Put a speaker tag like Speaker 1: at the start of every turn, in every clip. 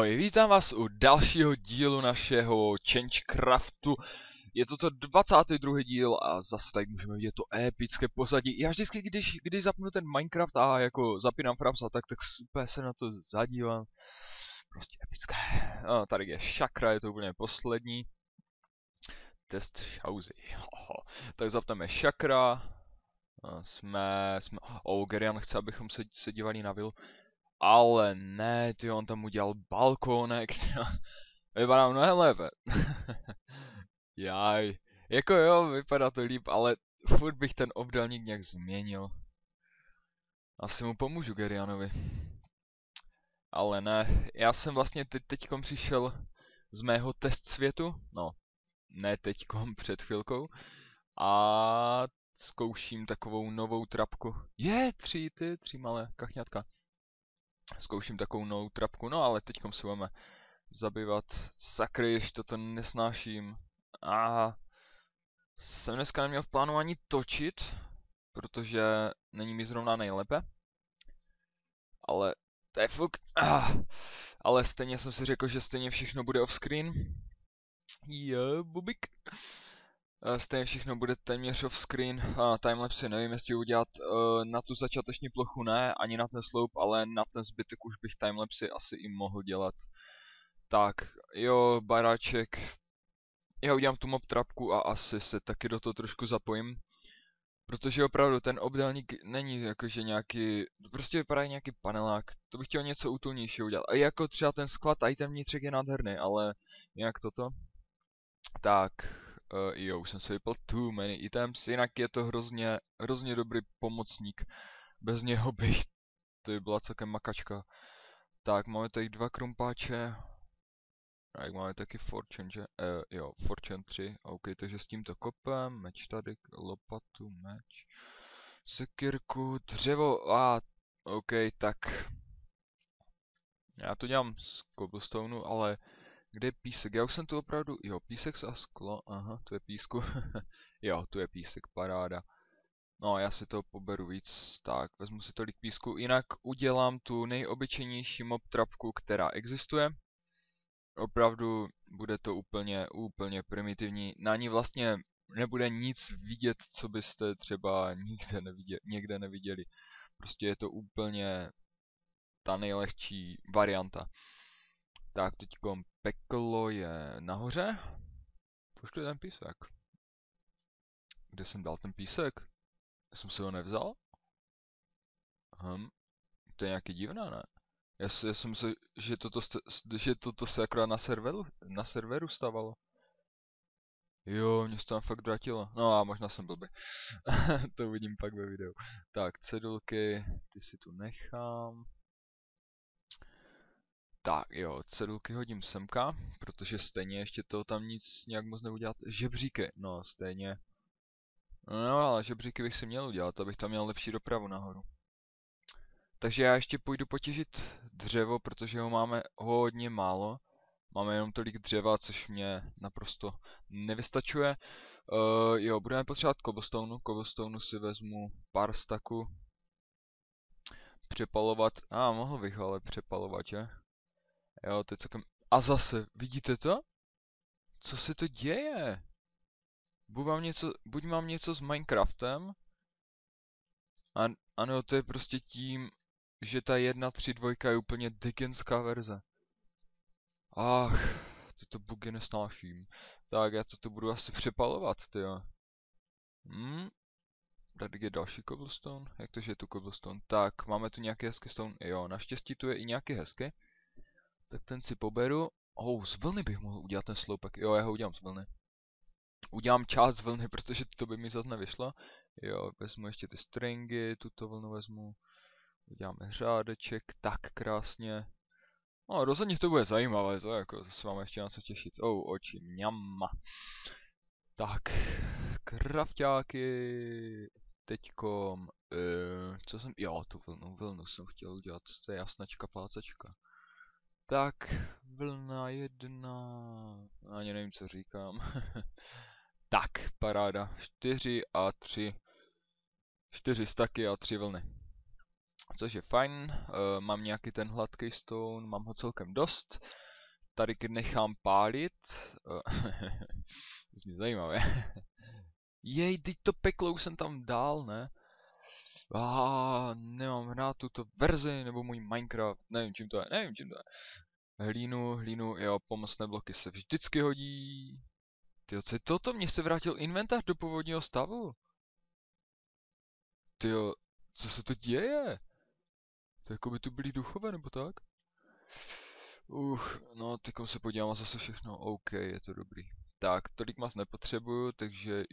Speaker 1: Ahoj, vítám vás u dalšího dílu našeho Changecraftu. Je to 22. díl a zase tady můžeme vidět to epické pozadí. Já vždycky, když zapnu ten Minecraft a jako zapínám Framsa, tak super se na to zadívám. Prostě epické. No, tady je šakra, je to úplně poslední. Test šauzy. Tak zapneme šakra. Jsme... Gerian chce, abychom se dívali na vilu. Ale ne, ty on tam udělal balkónek, vypadá mnohem lépe. Jaj, jako jo, vypadá to líp, ale furt bych ten obdélník nějak změnil. Asi mu pomůžu Gerianovi. Ale ne, já jsem vlastně teďkom přišel z mého test světu, no, ne teďkom, před chvilkou. A zkouším takovou novou trapku. Tři malé kachňatka. Zkouším takovou novou trapku, no ale teďkom se budeme zabývat. Sakry, ještě to nesnáším. A jsem dneska neměl v plánu ani točit, protože není mi zrovna nejlépe. Ale to je fuk. Ale stejně jsem si řekl, že stejně všechno bude off-screen. Jo, bubik. Stejně všechno bude téměř off-screen. Timelapse nevím, jestli udělat na tu začáteční plochu ne, ani na ten sloup, ale na ten zbytek už bych timelapse asi i mohl dělat. Tak, jo, baráček. Já udělám tu mob trapku a asi se taky do toho trošku zapojím. Protože opravdu ten obdélník není jakože nějaký, prostě vypadá nějaký panelák, to bych chtěl něco útulnějšího udělat. A jako třeba ten sklad, a i ten vnitřek je nádherný, ale jinak toto. Tak, jo, už jsem si vypl too many items, jinak je to hrozně dobrý pomocník. Bez něho bych, to by byla celkem makačka. Tak, máme tady 2 krumpáče. A jak máme taky Fortune, že? Jo, Fortune 3, OK, takže s tímto kopem, meč tady, lopatu, meč, sekirku, dřevo, OK, tak. Já to dělám z cobblestoneu, ale kde je písek? Já už jsem tu opravdu, jo, písek a sklo, aha, tu je písku, jo, tu je písek, paráda. No, já si to poberu víc, tak, vezmu si tolik písku, jinak udělám tu nejobyčejnější mob trapku, která existuje. Opravdu bude to úplně primitivní. Na ní vlastně nebude nic vidět, co byste třeba někde neviděli. Prostě je to úplně ta nejlehčí varianta. Tak teďkom peklo je nahoře. Proč tu je ten písek? Kde jsem dal ten písek? Já jsem si ho nevzal? To je nějaký divné, ne? Já jsem myslel, že toto se akorát na serveru stávalo. Jo, mě se tam fakt vrátilo. No a možná jsem blbý. To uvidím pak ve videu. Tak, cedulky, ty si tu nechám. Tak jo, cedulky hodím semka, protože stejně ještě toho tam nic nějak moc neudělat. Žebříky, no stejně. No ale žebříky bych si měl udělat, abych tam měl lepší dopravu nahoru. Takže já ještě půjdu potěžit dřevo, protože ho máme hodně málo. Máme jenom tolik dřeva, což mě naprosto nevystačuje. Jo, budeme potřebovat cobblestoneu. Cobblestoneu si vezmu pár staků. Přepalovat. Mohl bych ale přepalovat, že? Jo, teď celkem... A zase, vidíte to? Co se to děje? Buď mám něco s Minecraftem, ano, to je prostě tím, že ta 1.3.2 je úplně Dickenská verze. Tyto bugy nesnáším. Tak, já to tu budu asi přepalovat, tyjo. Tady je další cobblestone. Jak to, že je tu cobblestone? Tak, máme tu nějaký hezký stone. Jo, naštěstí tu je i nějaký hezký. Tak ten si poberu. Z vlny bych mohl udělat ten sloupek. Jo, já ho udělám z vlny. Udělám část z vlny, protože to by mi zase nevyšlo. Jo, vezmu ještě ty stringy, tuto vlnu vezmu. Uděláme řádeček, tak krásně. No, rozhodně to bude zajímavé, to jako, zase máme ještě na co těšit. Oči, mňamma. Tak, krafťáky. Teďkom, co jsem, jo, tu vlnu jsem chtěl udělat, to je jasnačka, plácačka. Tak, vlna 1, ani nevím, co říkám. Tak, paráda, 4 a 3, 4 staky a 3 vlny. což je fajn. Mám nějaký ten hladký stone, mám ho celkem dost. Tady nechám pálit. To zní zajímavé. Jej, teď to peklo už jsem tam dal, ne? Nemám hrát tuto verzi, nebo můj Minecraft, nevím čím to je, nevím čím to je. Hlínu, jo, pomocné bloky se vždycky hodí. Tyjo, co je toto? Mně se vrátil inventář do původního stavu. Tyjo, co se to děje? To jako by tu byli duchové, nebo tak? No, teďkom se podívám a zase všechno, OK, je to dobrý. Tak, tolik mas nepotřebuju, takže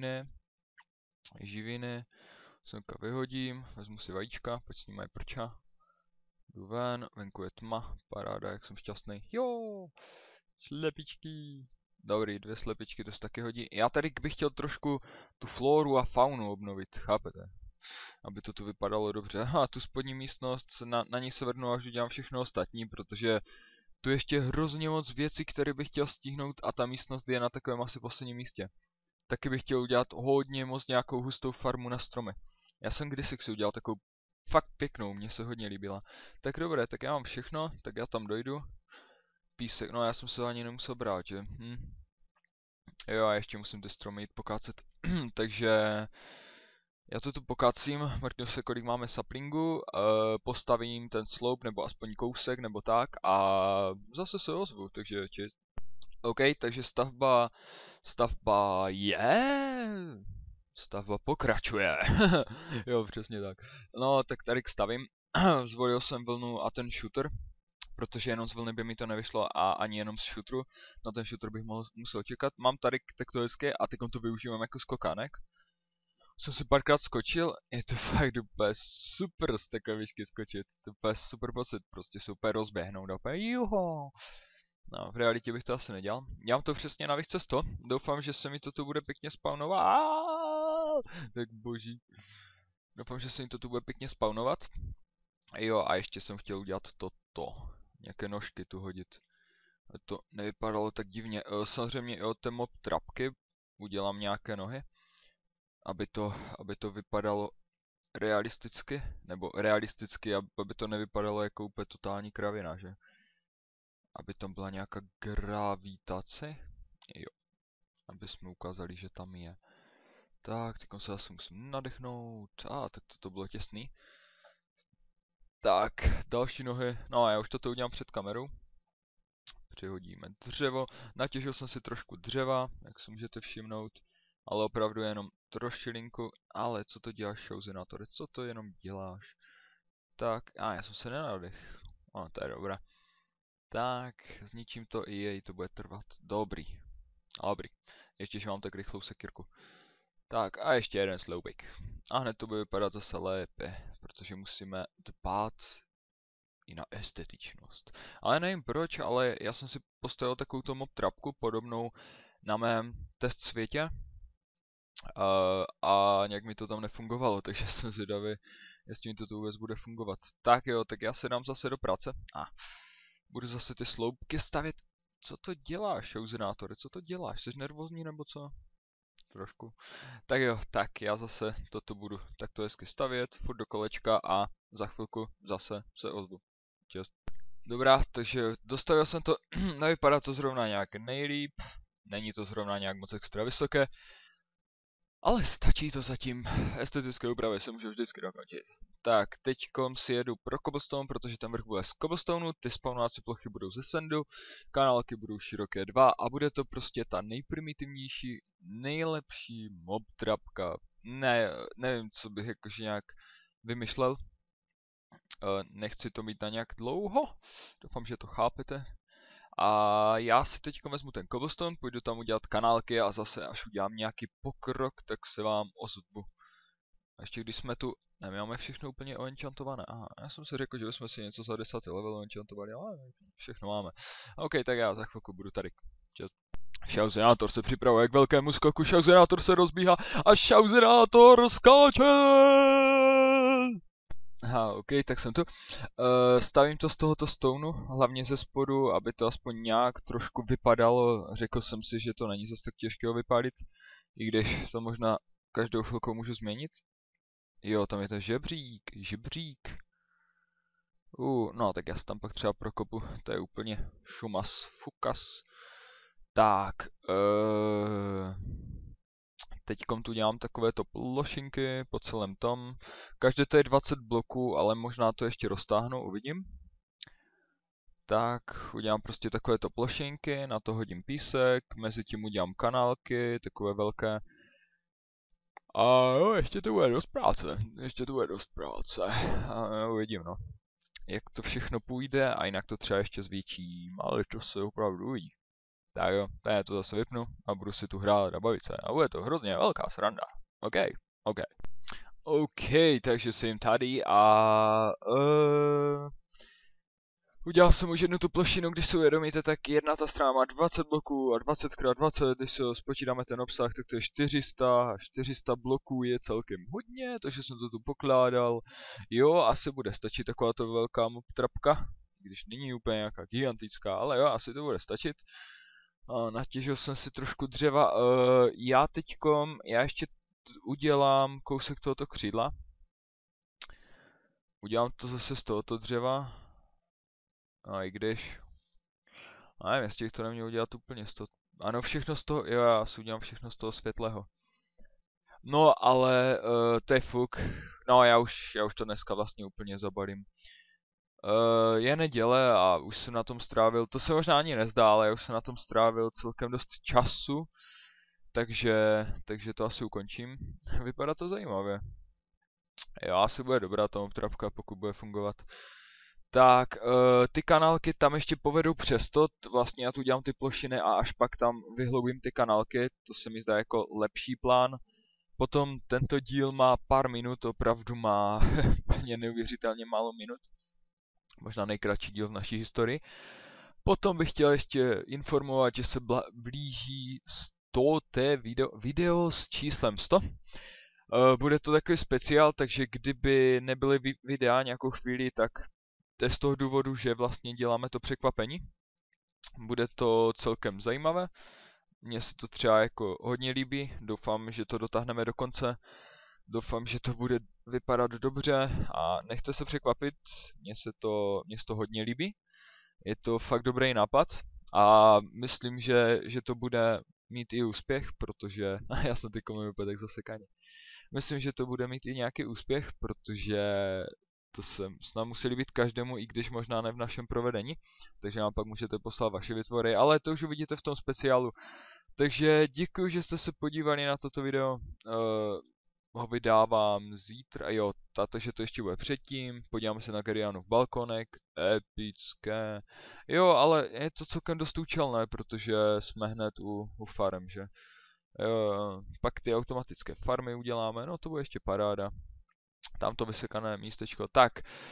Speaker 1: živiny, semka vyhodím, vezmu si vajíčka, pojď s ním mají prča. Jdu ven, venku je tma, paráda, jak jsem šťastný. Jo, slepičky. Dobrý, 2 slepičky, to se taky hodí. Já tady bych chtěl trošku tu floru a faunu obnovit, chápete? Aby to tu vypadalo dobře. A tu spodní místnost, na ní se vrhnu, až udělám všechno ostatní, protože tu ještě hrozně moc věcí, které bych chtěl stihnout a ta místnost je na takovém asi posledním místě. Taky bych chtěl udělat hodně moc nějakou hustou farmu na stromy. Já jsem kdysi si udělal takovou fakt pěknou, mně se hodně líbila. Tak dobré, tak já mám všechno, tak já tam dojdu. Písek, no já jsem se ani nemusel brát, že? Jo, a ještě musím ty stromy jít pokácet. Takže já to tu pokácím, mrknu se, kolik máme saplingu, postavím ten sloup, nebo aspoň kousek, nebo tak, a zase se ozvu, takže čist. OK, takže stavba pokračuje. Jo, přesně tak. No, tak tady stavím. Zvolil jsem vlnu a ten shooter, protože jenom z vlny by mi to nevyšlo a ani jenom z shootru. Na ten shooter bych musel čekat. Mám tady tektoické a teď to využívám jako skokánek. Jsem si párkrát skočil, je to fakt úplně super z takové výšky skočit. To je úplně super pocit, prostě se úplně rozběhnout a úplně juho. No, v realitě bych to asi nedělal. Dělám to přesně na výšce 100. Doufám, že se mi to tu bude pěkně spawnovat. Tak boží. Doufám, že se mi to tu bude pěkně spawnovat. Jo, a ještě jsem chtěl udělat toto. Nějaké nožky tu hodit. To nevypadalo tak divně. Samozřejmě i od té mob trapky udělám nějaké nohy. Aby to vypadalo realisticky. Nebo realisticky, aby to nevypadalo jako úplně totální kravina, že? Aby tam byla nějaká gravitace. Jo. Aby jsme ukázali, že tam je. Tak, teď se zase musím nadechnout. Tak to bylo těsný. Tak, další nohy. No a já už toto udělám před kamerou. Přihodíme dřevo. Natěžil jsem si trošku dřeva, jak si můžete všimnout. Ale opravdu jenom trošilinku. Ale co to děláš, Shouzenátore? Co to jenom děláš? Tak, já jsem se nenadech. To je dobré. Tak, zničím to i jej, to bude trvat. Dobrý. Ještě, že mám tak rychlou sekírku. Tak a ještě jeden sloupek. A hned to bude vypadat zase lépe, protože musíme dbát i na estetičnost. Ale nevím proč, ale já jsem si postavil takovou mob trapku podobnou na mém test světě. A nějak mi to tam nefungovalo, takže jsem zvědavý, jestli mi to vůbec bude fungovat. Tak jo, tak já se dám zase do práce. Budu zase ty sloupky stavět. Co to děláš, Shouzenátore? Co to děláš? Jsi nervózní nebo co? Trošku. Tak jo, tak já zase toto budu takto hezky stavět, furt do kolečka a za chvilku zase se ozvu. Čest. Dobrá, takže dostavil jsem to, nevypadá to zrovna nějak nejlíp, není to zrovna nějak moc extra vysoké, ale stačí to zatím, estetické úpravy se můžu vždycky dokončit. Tak, teďkom si jedu pro cobblestone, protože ten vrch bude z cobblestoneu, ty spawnovací plochy budou ze sandu, kanálky budou široké 2 a bude to prostě ta nejprimitivnější, nejlepší mob trapka. Nevím, co bych jakože nějak vymyšlel. Nechci to mít na nějak dlouho, doufám, že to chápete. A já si teď vezmu ten cobblestone, půjdu tam udělat kanálky a zase až udělám nějaký pokrok, tak se vám ozvu. A ještě když jsme tu, nemáme všechno úplně oenchantované. Já jsem si řekl, že bychom si něco za 10. level oenchantovali, ale všechno máme. OK, tak já za chvilku budu tady. Čest. Shouzenátor se připravuje k velkému skoku, Shouzenátor se rozbíhá a Shouzenátor skáče! OK, tak jsem tu. Stavím to z tohoto stoneu, hlavně ze spodu, aby to aspoň nějak trošku vypadalo. Řekl jsem si, že to není zase tak těžké vypálit, i když to možná každou chvilkou můžu změnit. Jo, tam je ten žebřík. No, tak já si tam pak třeba prokopu, to je úplně šumas, fukas. Tak, teďkom tu dělám takovéto plošinky po celém tom. Každé to je 20 bloků, ale možná to ještě roztáhnu, uvidím. Tak, udělám prostě takovéto plošinky, na to hodím písek, mezi tím udělám kanálky, takové velké. A jo, ještě to bude dost práce, uvidím no, jak to všechno půjde a jinak to třeba ještě zvětším, ale to se opravdu uvidí. Tak jo, já to zase vypnu a budu si tu hrát a bavit se a bude to hrozně velká sranda. OK, OK. OK, takže jsem tady a udělal jsem už jednu tu plošinu, když si uvědomíte, tak jedna ta strana má 20 bloků a 20x20, když si spočítáme ten obsah, tak to je 400 a 400 bloků je celkem hodně, takže jsem to tu pokládal. Jo, asi bude stačit takováto velká mob trapka, když není úplně nějaká gigantická, ale jo, asi to bude stačit. Natěžil jsem si trošku dřeva, já ještě udělám kousek tohoto křídla. Udělám to zase z tohoto dřeva. A i když... nevím, jestli to neměl udělat úplně z toho... Ano, všechno z toho... Jo, já si udělám všechno z toho světlého. No, ale to je fuk. No, já už to dneska vlastně úplně zabalím. Je neděle a už jsem na tom strávil, to se možná ani nezdá, ale já už jsem na tom strávil celkem dost času. Takže to asi ukončím. Vypadá to zajímavě. Jo, asi bude dobrá ta trapka, pokud bude fungovat. Tak, ty kanálky tam ještě povedou přesto, vlastně já tu dělám ty plošiny a až pak tam vyhloubím ty kanálky, to se mi zdá jako lepší plán. Potom tento díl má pár minut, opravdu má úplně neuvěřitelně málo minut. Možná nejkratší díl v naší historii. Potom bych chtěl ještě informovat, že se blíží 100. video s číslem 100. Bude to takový speciál, takže kdyby nebyly videa nějakou chvíli, tak to je z toho důvodu, že vlastně děláme to překvapení. Bude to celkem zajímavé. Mně se to třeba jako hodně líbí, doufám, že to dotáhneme do konce. Doufám, že to bude vypadat dobře a nechte se překvapit, mně se to hodně líbí. Je to fakt dobrý nápad a myslím, že to bude mít i úspěch, protože já jsem teď úplně tak zasekaný. Myslím, že to bude mít i nějaký úspěch, protože to se snad musí líbit každému, i když možná ne v našem provedení. Takže nám pak můžete poslat vaše vytvory, ale to už uvidíte v tom speciálu. Takže děkuji, že jste se podívali na toto video. Ho vydávám zítra, jo, takže to ještě bude předtím. Podíváme se na Gerianův balkonek, epické. Jo, ale je to celkem dost účelné, protože jsme hned u farm, že? Pak ty automatické farmy uděláme, no to bude ještě paráda. Tam to vysekané místečko. Tak,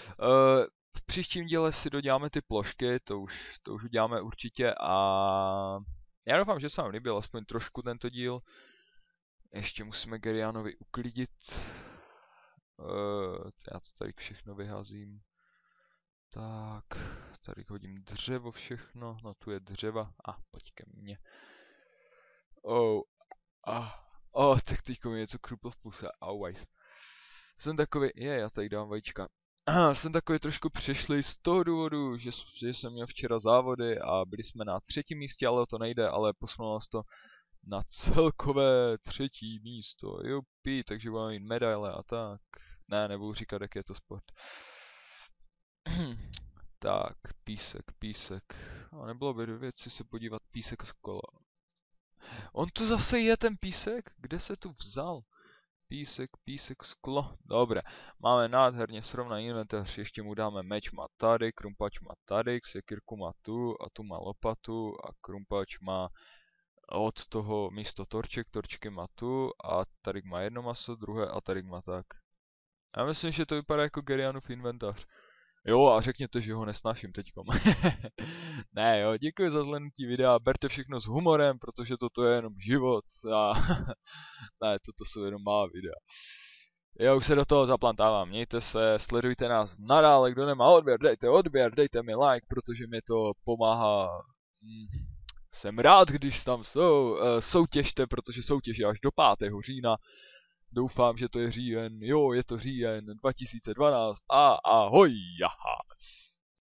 Speaker 1: v příštím díle si doděláme ty plošky, to už uděláme určitě a já doufám, že se vám líbil aspoň trošku tento díl. Ještě musíme Gerianovi uklidit. Já to tady všechno vyházím. Tak, tady hodím dřevo všechno, no tu je dřeva, pojď ke mně. Tak teďko mi něco kruplo v puse, auajs. Jsem takový, já tady dám vajíčka. Jsem takový trošku přišlý z toho důvodu, že jsem měl včera závody a byli jsme na 3. místě, ale o to nejde, ale posunulo se to na celkové 3. místo, jupi, takže budeme mít medaile a tak. Ne, nebudu říkat, jak je to sport. Tak, písek. A nebylo by do věci se podívat písek z kola. On tu zase je ten písek? Kde se tu vzal? Písek, sklo. Dobré, máme nádherně srovnaný inventář, ještě mu dáme meč má tady, krumpač má tady, sekírku má tu a tu má lopatu a krumpač má od toho místo torčky má tu a tady má jedno maso, druhé a tady má tak. Já myslím, že to vypadá jako Gerianův inventář. Jo, a řekněte, že ho nesnáším teďkom. Ne jo, děkuji za zhlédnutí videa, berte všechno s humorem, protože toto je jenom život a ne, toto jsou jenom má videa. Já už se do toho zaplantávám, mějte se, sledujte nás nadále, kdo nemá odběr, dejte mi like, protože mi to pomáhá. Jsem rád, když tam jsou, soutěžte, protože soutěž je až do 5. října. Doufám, že to je říjen, jo, je to říjen 2012 a ahoj, jaha.